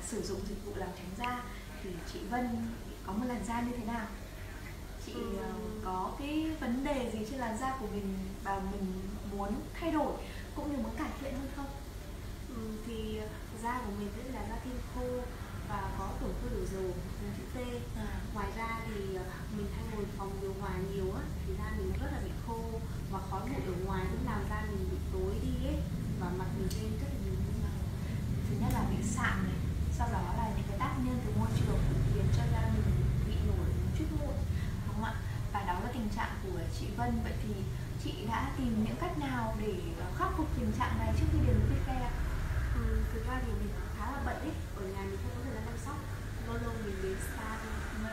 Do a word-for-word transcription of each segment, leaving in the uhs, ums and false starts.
sử dụng dịch vụ làm trắng da thì chị Vân có một làn da như thế nào? Chị uh, có cái vấn đề gì trên làn da của mình và mình muốn thay đổi cũng như muốn cải thiện hơn không? Ừ, thì da của mình rất là da thiên khô và có tổn thương đổ dầu hình chữ T. À. Ngoài ra thì mình hay ngồi phòng điều hòa nhiều á, thì da mình rất là bị khô và khói bụi ở ngoài cũng làm da mình bị tối đi ấy, và mặt mình lên rất là nhiều mụn. Thứ nhất là bị sạm này, sau đó là những cái tác nhân từ môi trường khiến cho da mình bị nổi một chút mụn, đúng không ạ? Và đó là tình trạng của chị Vân. Vậy thì chị đã tìm những cách nào để khắc phục tình trạng này trước khi đến với Việt Care ạ? Ừ, thực ra thì mình khá là bận ấy, ở nhà mình không có thời gian chăm sóc, lâu lâu mình đến spa thôi.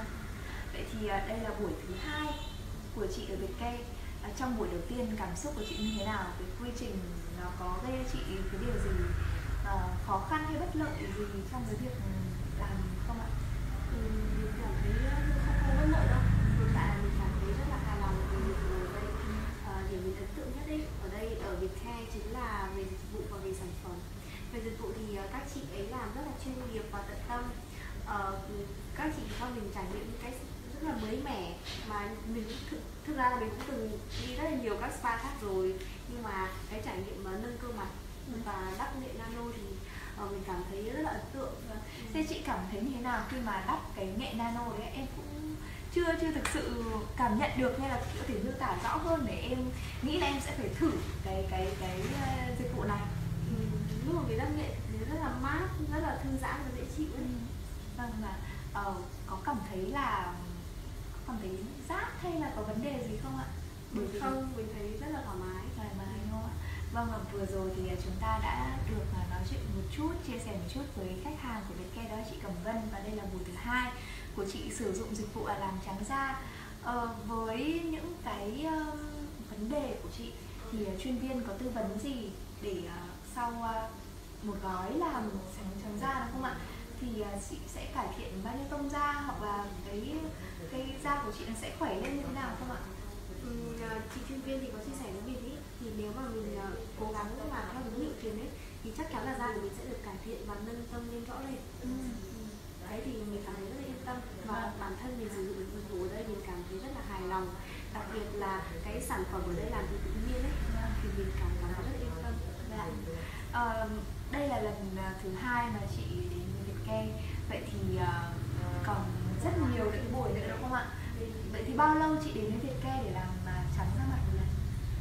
Vậy thì đây là buổi thứ hai của chị ở Việt Care. Trong buổi đầu tiên cảm xúc của chị như thế nào? Cái quy trình nó có gây chị cái điều gì uh, khó khăn hay bất lợi gì trong cái việc làm không ạ? Ừ, mình cảm thấy không không bất lợi đâu. Hiện tại là mình cảm thấy rất là hài lòng về dịch vụ ở đây. À, điều mình ấn tượng nhất ấy, ở đây ở Việt Care chính là về dịch vụ và về sản phẩm. Về dịch vụ thì các chị ấy làm rất là chuyên nghiệp và tận tâm. À, các chị cho mình trải nghiệm những cái rất là mới mẻ mà mình thực, thực ra là mình cũng từng đi rất là nhiều các spa khác rồi, nhưng mà cái trải nghiệm mà nâng cơ mặt và đắp nghệ nano thì uh, mình cảm thấy rất là ấn tượng. Thế chị cảm thấy như thế nào khi mà đắp cái nghệ nano đấy? Em cũng chưa chưa thực sự cảm nhận được, hay là có thể miêu tả rõ hơn để em nghĩ là em sẽ phải thử cái cái cái uh, dịch vụ này. Ừ, lúc mà mình đắp nghệ thì rất là mát, rất là thư giãn và dễ chịu ấy. Vâng, là uh, có cảm thấy là có cảm thấy rát hay là có vấn đề gì không ạ? Bởi vì không, mình thấy rất là thoải mái, thoải mái đúng không ạ? Vâng, và vừa rồi thì chúng ta đã được nói chuyện một chút, chia sẻ một chút với khách hàng của Việt Care, đó là chị Cẩm Vân, và đây là buổi thứ hai của chị sử dụng dịch vụ là làm trắng da. Ờ, với những cái uh, vấn đề của chị thì uh, chuyên viên có tư vấn gì để uh, sau uh, một gói làm trắng trắng da đúng không ạ? Thì uh, chị sẽ cải thiện bao nhiêu tông da, hoặc là cái cái da của chị nó sẽ khỏe lên như thế nào không ạ? Ừ, chị chuyên viên thì có chia sẻ với mình ý, thì nếu mà mình uh, cố gắng làm theo đúng liệu trình ấy thì chắc chắn là da của mình sẽ được cải thiện và nâng tông lên rõ rệt. Ừ. Ừ. Đấy thì mình cảm thấy rất là yên tâm, và à. bản thân mình sử dụng dịch vụ ở đây mình cảm thấy rất là hài lòng, đặc biệt là cái sản phẩm ở đây làm từ tự nhiên ấy, thì mình cảm thấy rất là yên tâm. Dạ. À, đây là lần thứ hai mà chị đến với Việt Care, vậy thì uh, còn rất nhiều những buổi nữa đúng không ạ? Vậy thì bao lâu chị đến với Việt Care để làm uh, trắng da mặt một lần?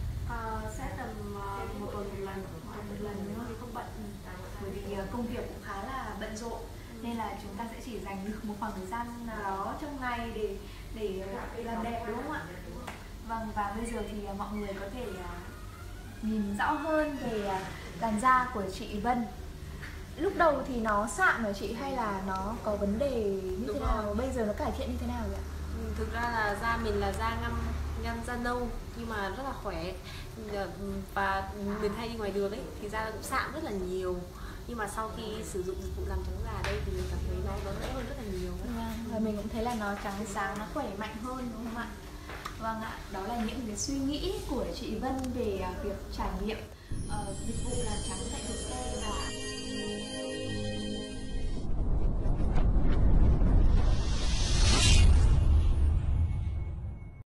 Uh, sẽ tầm uh, một tuần một lần, một tuần một lần nữa thì không bận. Bởi vì uh, công việc cũng khá là bận rộn, ừ. nên là chúng ta sẽ chỉ dành được một khoảng thời gian nào đó trong ngày để để làm đẹp đúng không ạ? Vâng, và bây giờ thì uh, mọi người có thể uh, nhìn rõ hơn về uh, làn da của chị Vân. Lúc đầu thì nó sạm hả chị, hay là nó có vấn đề như Đúng thế nào? rồi. Bây giờ nó cải thiện như thế nào vậy ạ? Ừ, thực ra là da mình là da ngăm ngăm da nâu nhưng mà rất là khỏe, và mình hay đi ngoài đường ấy thì da cũng sạm rất là nhiều, nhưng mà sau khi sử dụng dịch vụ làm trắng da ở đây thì mình cảm thấy nó nó đỡ hơn rất là nhiều. Và mình cũng thấy là nó trắng sáng, nó khỏe mạnh hơn đúng không ạ? Vâng ạ, đó là những cái suy nghĩ của chị Vân về việc trải nghiệm uh, dịch vụ làm trắng tại Việt Care.